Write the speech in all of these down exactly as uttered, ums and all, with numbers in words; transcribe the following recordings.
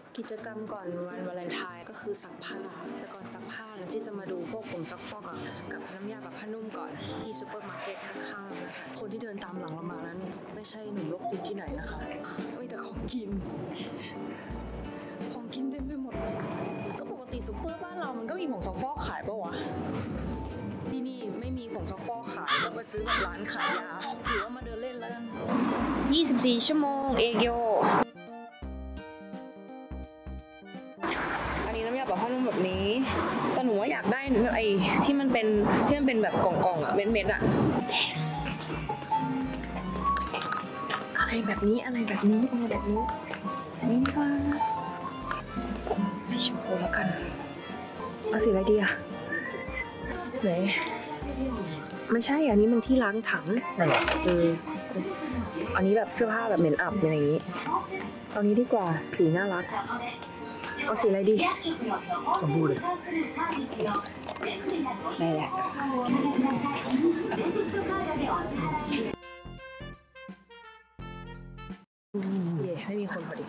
กิจกรรมก่อนวันวาเลนไทน์ก็คือซักผ้าแต่ก่อนซักผ้าที่จะมาดูพวกผมซักฟอกกับน้ำยาแบบผ้านุ่มก่อนที่ซูเปอร์มาร์เก็ตข้างๆนะคะคนที่เดินตามหลังเรามานั้นไม่ใช่หนุ่มโรคจิตที่ไหนนะคะไม่แต่ของกินของกินเต็มไปหมดก็ปกติซูเปอร์บ้านเรามันก็มีผงซักฟอกขายปะวะที่นี่ไม่มีผงซักฟอกขายต้องไปซื้อแบบร้านขายยาหรือว่ามาเดินเล่นแล้วกันยี่สิบสี่ชั่วโมงเอโยอันนี้น้ำยาปรับผ้านุ่มแบบนี้แต่หนูว่าอยากได้ไอ้ที่มันเป็นที่มันเป็นแบบกล่องๆอ่ะเม็ดๆอ่ะอะไรแบบนี้อะไรแบบนี้อะไรแบบนี้นี่ดีกว่าสีชมพูแล้วกันเอาสีอะไรดีอ่ะไหนไม่ใช่อันนี้มันที่ล้างถังเอออันนี้แบบเสื้อผ้าแบบเหม็นอับอะไรอย่างนี้เอานี้ดีกว่าสีน่ารักเอาสีอะไรดีชมพูเลยได้แหละเย่ไม่มีคนพอดี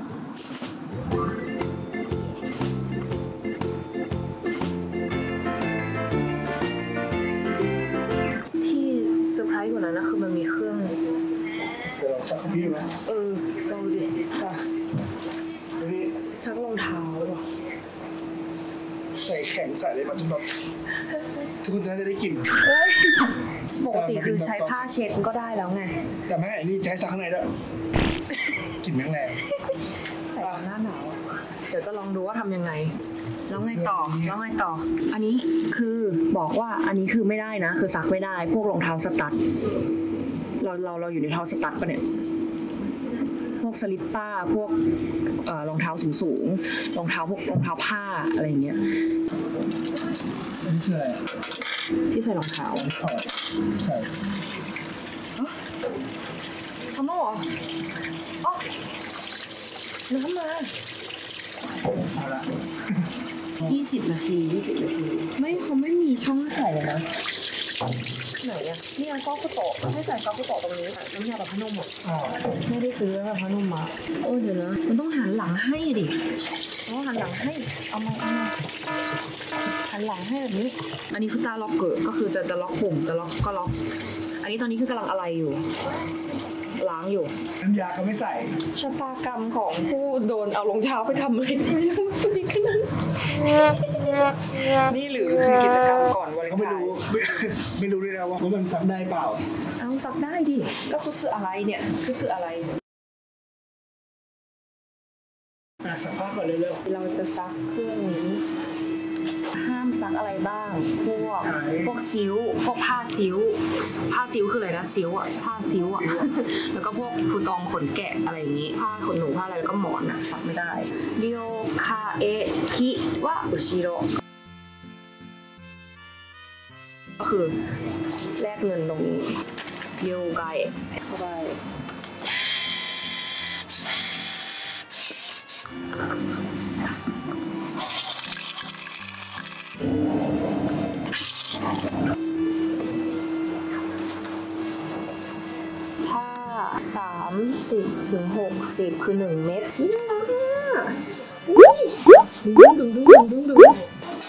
ที่เซอร์ไพรส์กว่านั้นนะคือมันมีเครื่องเดี๋ยวลองซักพี่ไหมเออลองดิค่ะซักรองเท้าอ่ะใส่แข็งใส่เลยมันจะแบบทุกคนจะได้กลิ่นปกติคือใช้ผ้าเช็ดก็ได้แล้วไงแต่ไม่ไอ้นี่ใช้ซักข้างในด้วยกลิ่นแรงแรงใส่หน้าหนาวเดี๋ยวจะลองดูว่าทำยังไงแล้วไงต่อแล้วไงต่ออันนี้คือบอกว่าอันนี้คือไม่ได้นะคือซักไม่ได้พวกรองเท้าสตั๊ดเราเราเราอยู่ในเท้าสตั๊ดปะเนี่ยพวกสลิปป้าพวกเอ่อรองเท้าสูงสูงรองเท้าพวกรองเท้าผ้าอะไรอย่างเงี้ยอันนี้คืออะไรที่ใส่รองเท้าถอดใส่ทำแล้วเหรออ๋อน้ำมาเอาละยี่สิบนาทียี่สิบนาทีไม่เขาไม่มีช่องให้ใส่เลยนะไหนอ่ะนี่ไงก๊อกกุโตะให้ใส่ก๊อกกุโตะตรงนี้ค่ะน้ำยาแบบผ้านุ่มอ่ะไม่ได้ซื้อแบบผ้านุ่มมาโอ้เดี๋ยวนะมันต้องหันหลังให้ดิต้องหันหลังให้เอามาเอามาหันหลังให้แบบนี้อันนี้คือตาล็อกเกอร์ก็คือจะจะล็อกปุ่มจะล็อกก็ล็อกอันนี้ตอนนี้คือกำลังอะไรอยู่ล้างอยู่น้ำยาก็ไม่ใส่ชะตากรรมของผู้โดนเอารองเท้าไปทำอะไรไม่รู้จริงขนาดนี่หรือคือกิจกรรมก่อนวันเขาไม่รู้ไม่รู้เลยนะว่ามันซักได้เปล่าเอาซักได้ดิก็คือสื่ออะไรเนี่ยคือสื่ออะไรซักผ้าก่อนเร็วๆเราจะซักเครื่องนี้ห้ามซักอะไรบ้างพวกพวกซิ้วพวกผ้าซิ้วผ้าซิ้วคืออะไรนะซิ้วอ่ะผ้าซิ้วอ่ะแล้วก็พวกฟูตองขนแกะอะไรอย่างงี้ผ้าขนหนูผ้าอะไรแล้วก็หมอนอ่ะซักไม่ได้เดียวคาเอะคิวะอุชิโร่ก็คือแลกเงินตรงนี้เดียวไกเข้าไปถ้าสามสิบถึงหกสิบคือหนึ่งเม็ดนี่น่ารักอ่ะอุ้ยดึงดึงดึงดึงดึงดึง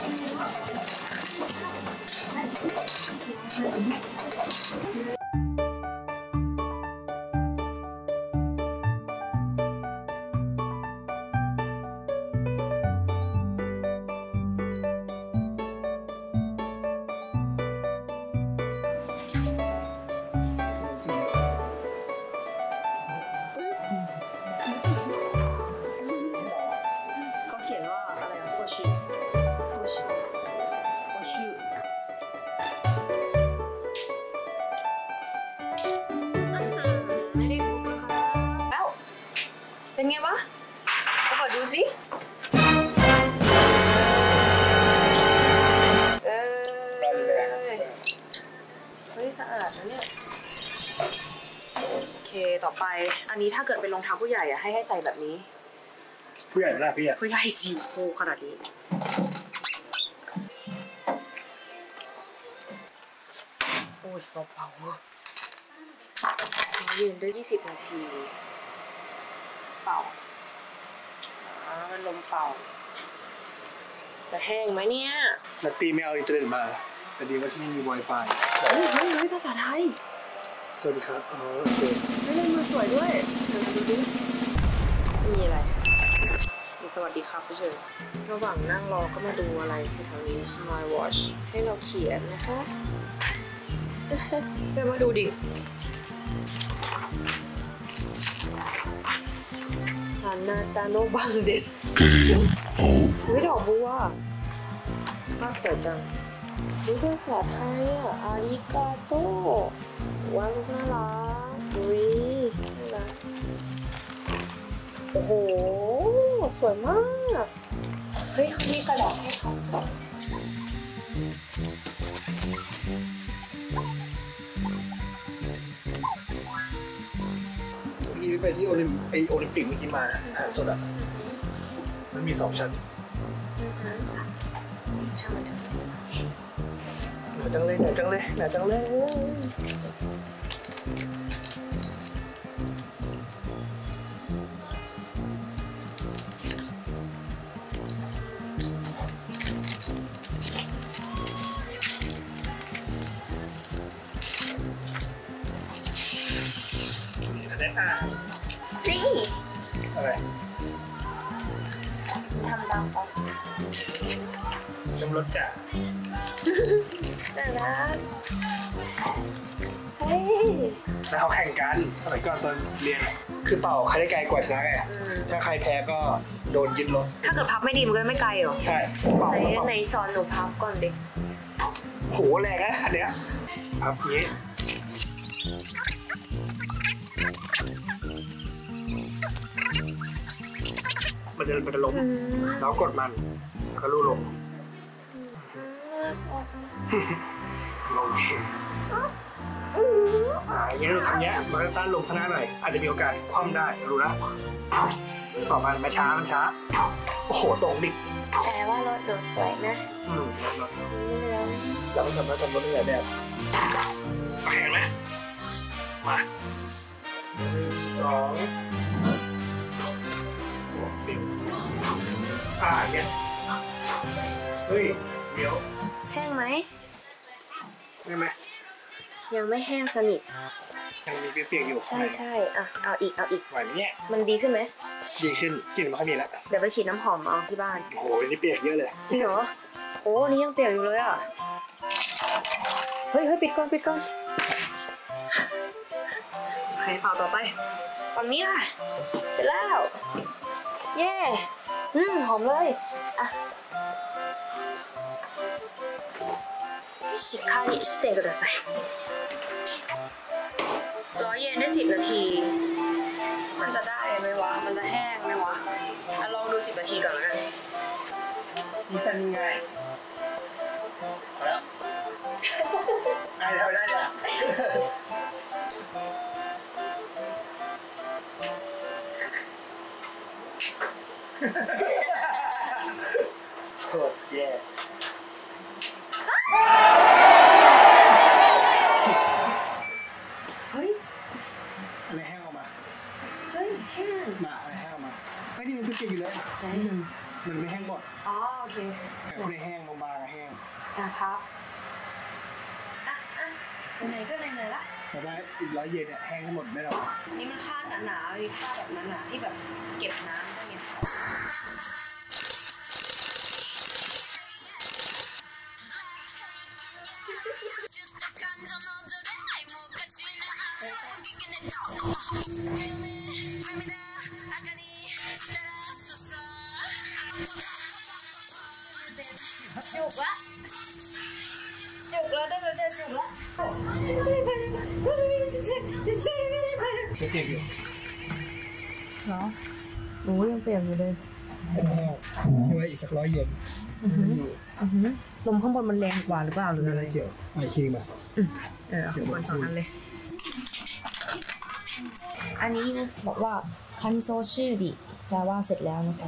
เป็นไงวะมาเปิดดูสิเออเฮ้ยสะอาดนะเนี่ยโอเคต่อไปอันนี้ถ้าเกิดเป็นรองเท้าผู้ใหญ่อะให้ให้ใส่แบบนี้ผู้ใหญ่ไม่ได้พี่อะผู้ใหญ่สิโอ้ขนาดนี้โอ้ยเบาๆยืนได้ยี่สิบนาทีเป่ามันลมเป่าจะแห้งไหมเนี่ยนัตตี้ไม่เอาอินเทอร์เน็ตมาแต่ดีว่าที่นี่มี Wi-Fi เฮ้ยเฮ้ยเฮ้ยภาษาไทยสวัสดีครับอ๋อโอเคไม่เล่นมือสวยด้วยเดี๋ยวมาดูดิไม่มีอะไรมีสวัสดีครับเฉยระหว่างนั่งรอก็มาดูอะไรแถวนี้ Smart Watch ให้เราเขียนนะคะเดี๋ยวมาดูดิฮานาตาโนบังเดสเฮ้ยดอกบัวน่าสวยจังดูภาษาไทยอ่ะอาริกาโตว่าลูกน่ารักอุ้ยน่ารักโอ้โหสวยมากเฮ้ยเขามีกระดาษให้เขาพี่ไปที่โอลิมไอโอลิมปิกเมื่อกี้มาอาหารสดอ่ะมันมีสองชั้นช่างมันเถอะหนาจังเลยหนาจังเลยหนาจังเลยนี่อะไรทำตามเขาจำรถจ่าน่ารักเฮ้ยแล้วเขาแข่งกันสมัยก่อนตอนเรียนคือเป่าใครได้ไกลกว่าชนะไงถ้าใครแพ้ก็โดนยึดรถถ้าเกิดพับไม่ดีมันก็ไม่ไกลหรอใช่เป่าไหนไหนสอนหนูพับก่อนดิโหแรงนะอันเนี้ยพับนี้มันจะมันจะล้มแล้วกดมันแล้วก็ลู่ลงลงเองอ่าอย่างนี้เราทำเนี้ยมันก็ต้านลงข้างหน้าหน่อยอาจจะมีโอกาสคว่ำได้รู้นะต่อมามาช้ามันช้าโอ้โหตรงดิแต่ว่ารถดูสวยนะอืมเราต้องทำแล้วทำรถได้หลายแบบแข่งไหมมาสองอ่าเนี่ยเฮ้ยเดี๋ยวแห้งไหมได้ไหมยังไม่แห้งสนิทยังมีเปียกๆอยู่ใช่ใช่อ่ะเอาอีกเอาอีกไหวไหมเนี่ยมันดีขึ้นไหมดีขึ้นกลิ่นมันค่อยมีแล้วเดี๋ยวไปฉีดน้ำหอมเอาที่บ้านโอ้โหนี่เปียกเยอะเลยจริงเหรอโอ้นี่ยังเปียกอยู่เลยอ่ะเฮ้ยเฮ้ยปิดก่อนปิดก่อนโอเคเป่าต่อไปฝั่งนี้ล่ะเสร็จแล้วเย้อืมหอมเลยอ่ะしっかりしてくださいร้อยเยนได้สิบนาทีมันจะได้ไหมวะมันจะแห้งไหมวะอ่ะลองดูสิบนาทีก่อนแล้วกันนี่สั้นง่ายพอแล้วได้แล้วได้แล้วโคตรแย่เฮ้ยอะไรแห้งออกมาเฮ้ยแห้งมาอะไรแห้งออกมาไม่ที่มันคือเก็บอยู่เลยใช่มันไม่แห้งหมดอ๋อโอเคแต่คนแห้งบางๆแห้งอ่ะครับอ่ะอ่ะไหนก็ไหนๆละแต่ว่าอีกร้อยเยนเนี่ยแห้งทั้งหมดไม่หรอกนี่มันผ้าหนาๆมีผ้าแบบหนาๆที่แบบเก็บน้ำได้ไงจุกละจุกแล้วได้แล้วได้จุกละเปียกอยู่เหรอโอ้ยังเปียกอยู่เลยแห้งที่ว่าอีกสักร้อยเยนลมข้างบนมันแรงกว่าหรือเปล่าหรืออะไรเกี่ยวไอคิงมาเออเอาคนสองอันเลยอันนี้นะบอกว่าคันโซชื่อดิแปลว่าเสร็จแล้วนะคะ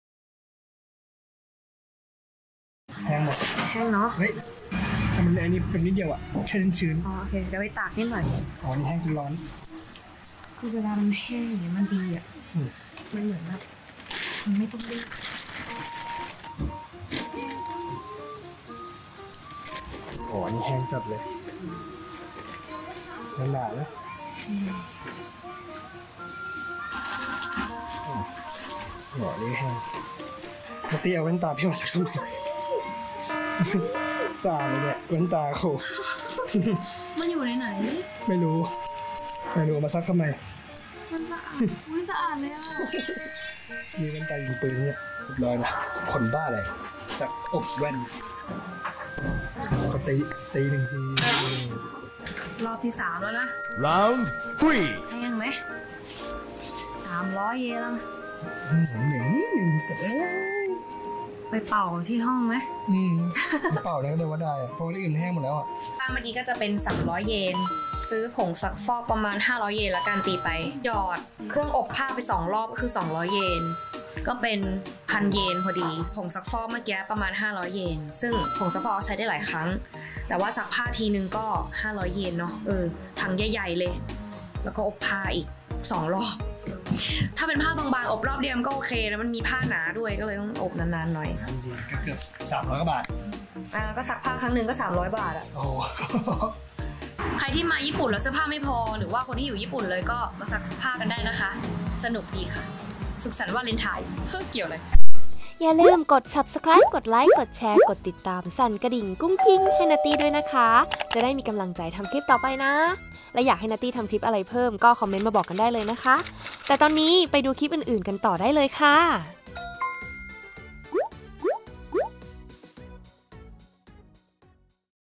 แห้งหมดแห้งเนาะเฮ้ยแต่มันอันนี้เป็นนิดเดียวอะแค่ชื้นอ๋อโอเคเดี๋ยวไปตากนิดหน่อยอ๋อนี่แห้งคือร้อนคือเวลามันแห้งเนี่ยมันดีอ่ะมันเหมือนแบบไม่ต้องรีบโอ้นี่แห้งจัดเลยหนาๆนะโอ้นี่แห้งมาเตี้ยแว่นตาพี่มาสักทำไมสาเลยเนี่ยแว่นตาโคมันอยู่ในไหนไม่รู้ไม่รู้มาซักทำไมมันสะอาดอุ้ยสะอาดเลยอ่ะมีแว่นตายิงปืนเนี่ยเรียบร้อยนะคนบ้าอะไรสักอบแว่นเขาตีตีหนึ่งทีรอบที่สามแล้วนะ Round three. ให้ยังไหมสามร้อยเยนแล้วนะอืมหนึ่งนิดหนึ่งเสร็จแล้วไปเป่าที่ห้องไหมอืมเปล่าแล้วก็เลยว่าได้อะเพราะว่าที่อื่นแห้งหมดแล้วอ่ะป้าเมื่อกี้ก็จะเป็นสามร้อยเยน ซื้อผงซักฟอกประมาณห้าร้อยเยนแล้วกันตีไป หยอดเครื่องอบผ้าไปสองรอบก็คือสองร้อยเยน ก็เป็นพันเยนพอดี ผงซักฟอกเมื่อกี้ประมาณห้าร้อยเยน ซึ่งผงซักฟอกใช้ได้หลายครั้ง แต่ว่าซักผ้าทีนึงก็ห้าร้อยเยนเนาะ เออ ถังใหญ่ๆเลย แล้วก็อบผ้าอีกสองรอบ ถ้าเป็นผ้าบางๆอบรอบเดียวมันก็โอเคแล้วมันมีผ้าหนาด้วยก็เลยต้องอบนานๆหน่อยพันเยนก็เกือบสามร้อยกว่าบาทอ่าก็ซักผ้าครั้งหนึ่งก็สามร้อยบาทอะโอ้ใครที่มาญี่ปุ่นแล้วเสื้อผ้าไม่พอ หรือว่าคนที่อยู่ญี่ปุ่นเลยก็มาซักผ้ากันได้นะคะ สนุกดีค่ะ สุขสันต์วาเลนไทน์เฮ้ยเกี่ยวเลยอย่าลืมกด ซับสไครบ์ กดไลค์ กดแชร์ กดติดตาม สั่นกระดิ่งกุ้งกิ้งให้นาตี้ด้วยนะคะ จะได้มีกำลังใจทำคลิปต่อไปนะ และอยากให้นาตี้ทำคลิปอะไรเพิ่มก็คอมเมนต์มาบอกกันได้เลยนะคะ แต่ตอนนี้ไปดูคลิปอื่นๆกันต่อได้เลยค่ะ